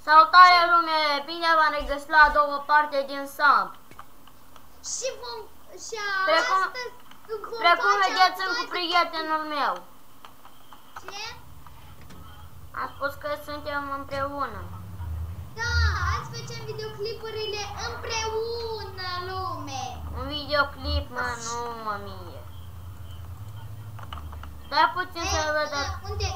Salutare lume, bine v-am regăsit la a doua parte din Samp. Și Precum vedeți, sunt cu prietenul meu. Ce? Am spus că suntem împreună. Da, azi facem videoclipurile împreună, lume. Un videoclip, mă, nu mă mie. Stai puțin să văd. Unde?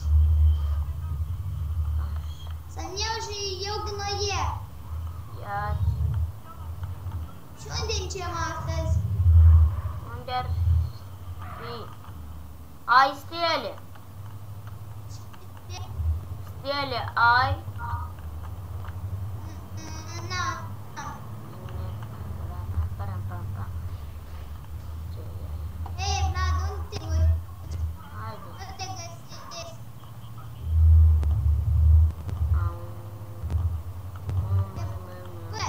Să-mi iau și eu gnoier. Ia-ți. Și unde încem astăzi? Unde ar fi? Ai stele. Stele ai? Na. Ei, Vlad, unde te uiți? Haide. Nu te găsesc. Bă.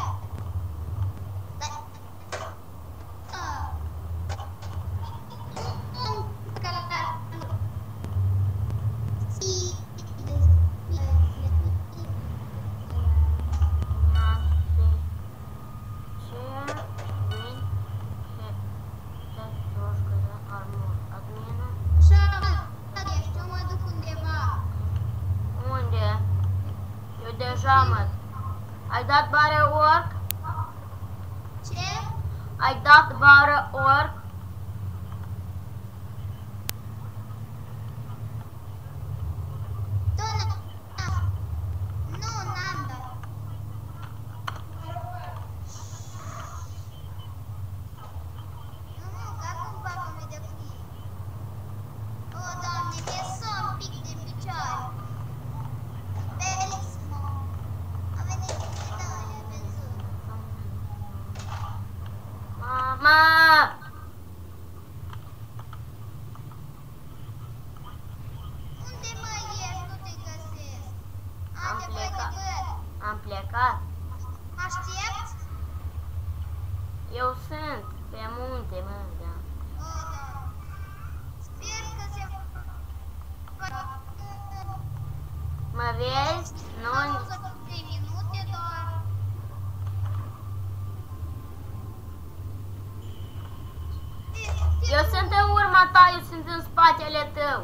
Ai dat bară orc? Ce? Ai dat bară orc? Nu, n-am dat. Nu, că acum fac un videoclip. O, Doamne, mi-e somn pic de picioare. Felix, mă. A venit e văzut. Mama! Unde mă ești? Nu te găsesc. Am Te plecat. văd. Am plecat. Aștepți? Eu sunt pe munte, mă, da. O, Doamne. Sper că se va... Mă vezi? Nu. Pauză cu 3 minute doar. Eu sunt în urma ta, eu sunt în spatele tău.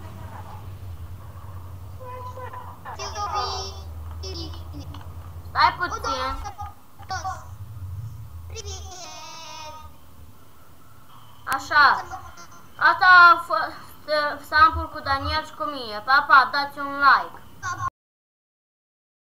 Stai puțin. Așa. Asta a fost sample cu Daniel și cu mine. Papa, dați un like.